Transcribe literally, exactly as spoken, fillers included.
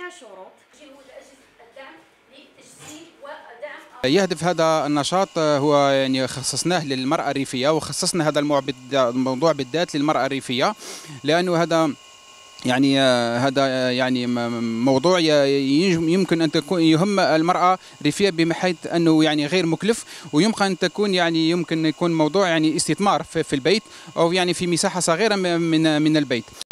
شروط جهود أجهزة الدعم لتجسيد ودعم. يهدف هذا النشاط هو يعني خصصناه للمرأة الريفية، وخصصنا هذا الموضوع بالذات للمرأة الريفية، لأنه هذا يعني هذا يعني موضوع يمكن ان تكون يهم المراه الريفيه بحيث انه يعني غير مكلف، ويمكن ان تكون يعني يمكن يكون موضوع يعني استثمار في البيت او يعني في مساحه صغيره من من البيت.